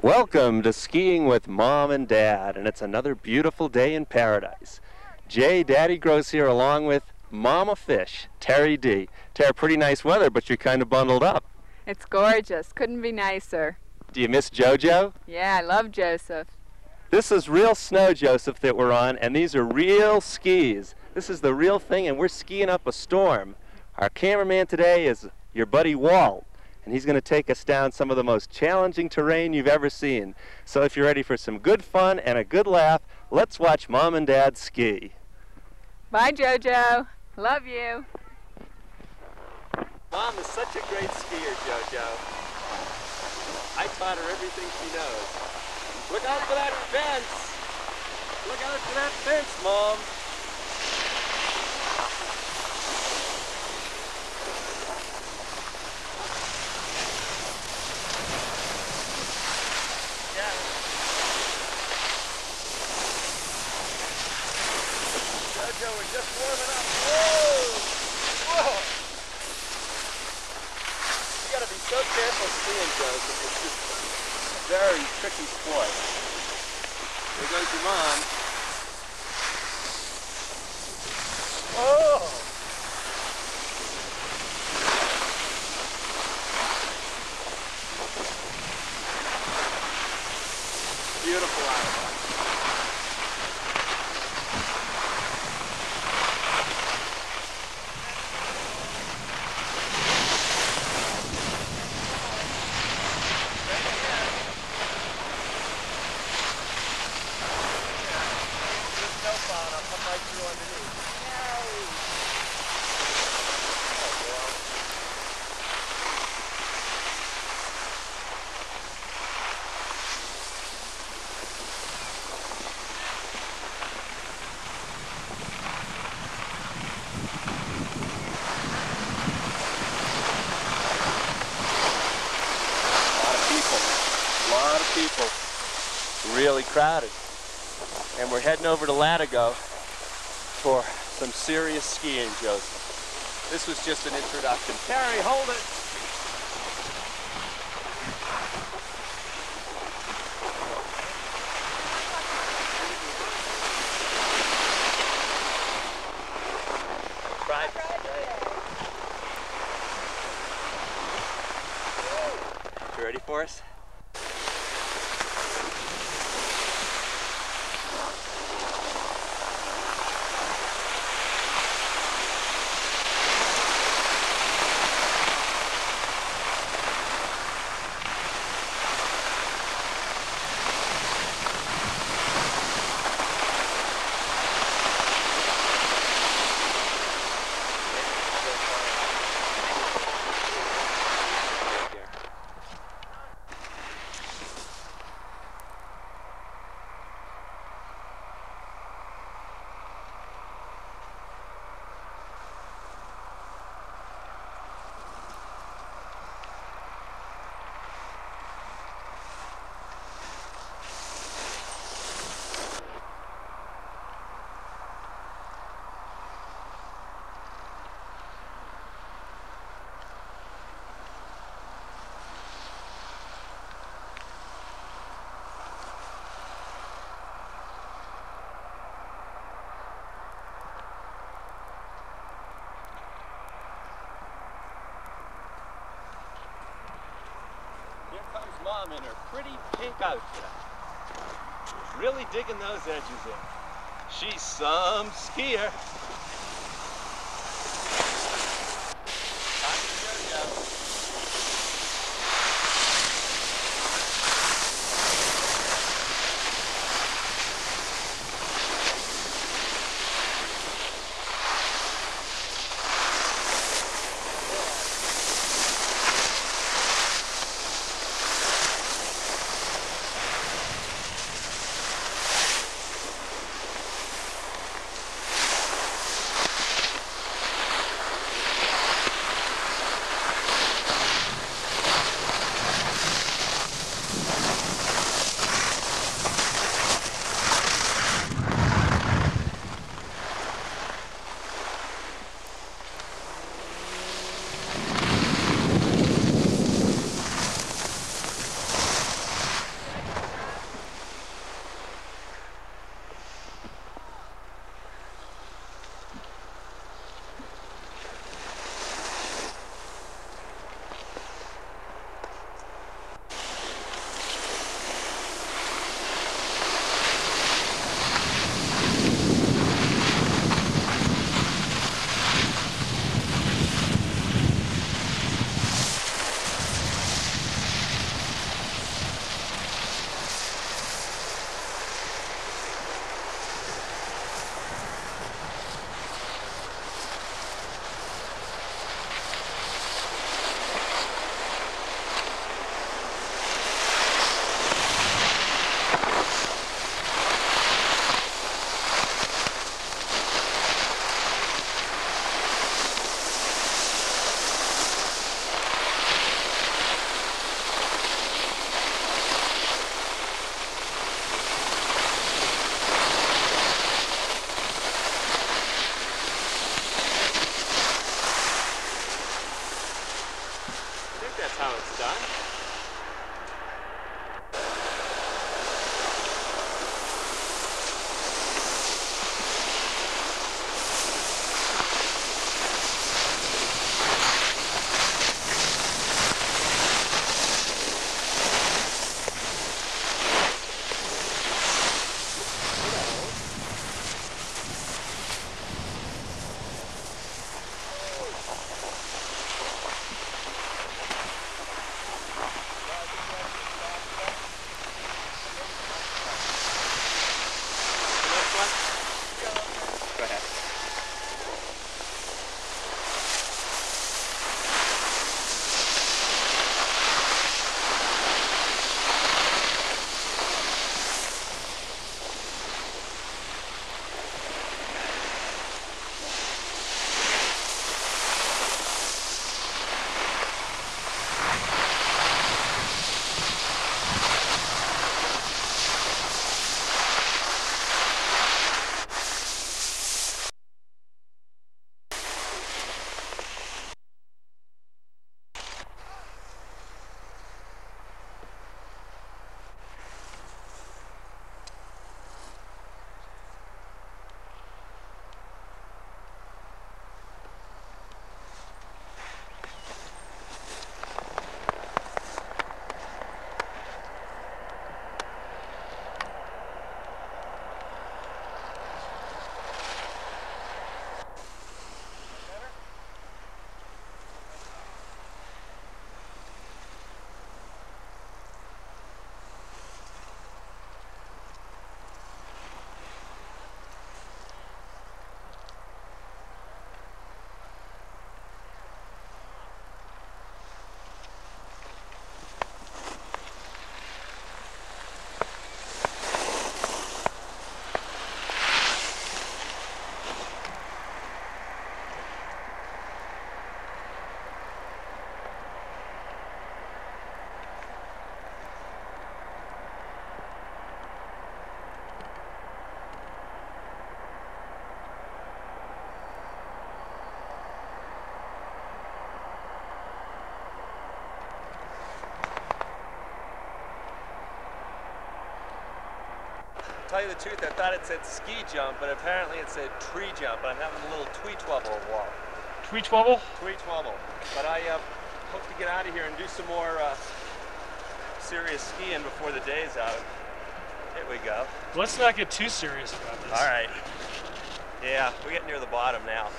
Welcome to Skiing with Mom and Dad, and it's another beautiful day in paradise. Jay, Daddy Grows here along with Mama Fish, Terry D. Terry, pretty nice weather, but you're kind of bundled up. It's gorgeous. Couldn't be nicer. Do you miss JoJo? Yeah, I love Joseph. This is real snow, Joseph, that we're on, and these are real skis. This is the real thing, and we're skiing up a storm. Our cameraman today is your buddy Walt, and he's going to take us down some of the most challenging terrain you've ever seen. So if you're ready for some good fun and a good laugh, let's watch Mom and Dad ski. Bye, JoJo. Love you. Mom is such a great skier, JoJo. I taught her everything she knows. Look out for that fence! Look out for that fence, Mom! JoJo, we're just warming up. Whoa! Whoa! You gotta be so careful skiing, Joseph. It's just a very tricky sport. There goes your mom. Oh! Beautiful out there. People, really crowded, and we're heading over to Latigo for some serious skiing, Joseph. This was just an introduction. Terry, hold it. You ready for us? Mom in her pretty pink outfit. Really digging those edges in. She's some skier. that's how it's done. Go ahead. To tell you the truth, I thought it said ski jump, but apparently it said tree jump. I'm having a little tweetwubble walk. Tweetwubble? Tweetwubble. But I hope to get out of here and do some more serious skiing before the day's out. Here we go. Let's not get too serious about this. All right. Yeah, we're getting near the bottom now.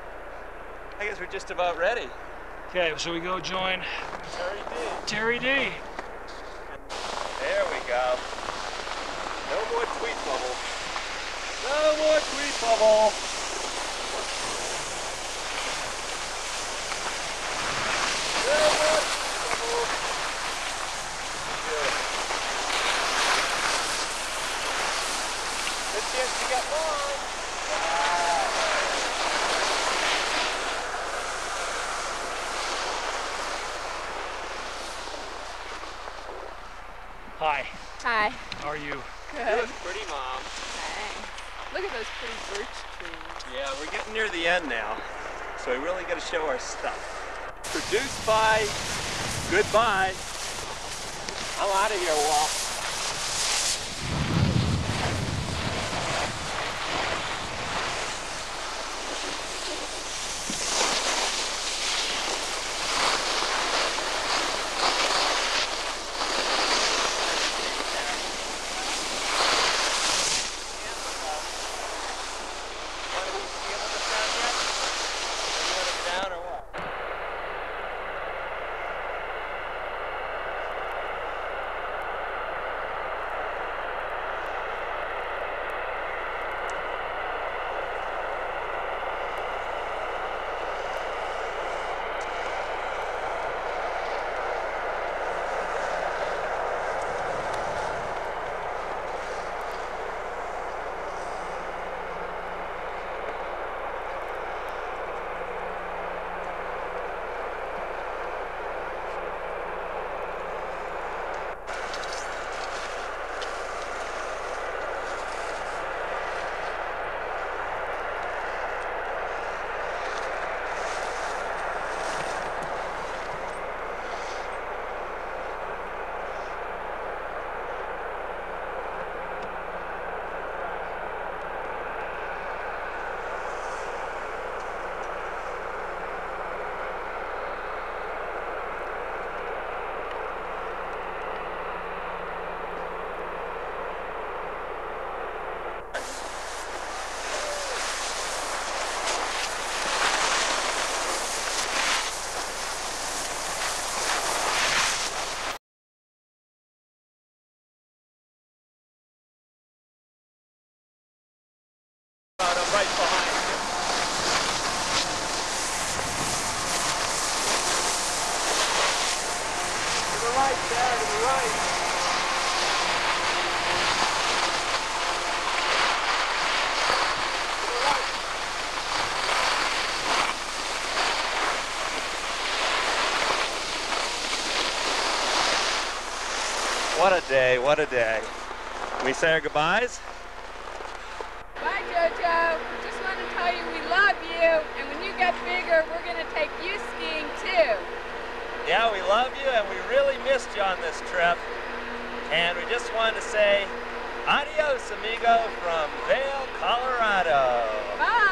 I guess we're just about ready. Okay, so we go join Terry D. Terry D. There we go. No more tweet bubble. No more tweet bubble. No more tweet bubble. Good. Good chance to get one. Wow. Hi. Hi. How are you? You Good. look pretty, Mom. Thanks. Look at those pretty birch trees. Yeah, we're getting near the end now, so we really got to show our stuff. Produced by Goodbye. I'm out of here, Walt. right there, to the right. What a day, what a day. Can we say our goodbyes? Bye, JoJo. Just want to tell you we love you, and when you get bigger, we're going to take you skiing too. Yeah, we love you, and we really missed you on this trip. And we just wanted to say adios, amigo, from Vail, Colorado. Bye.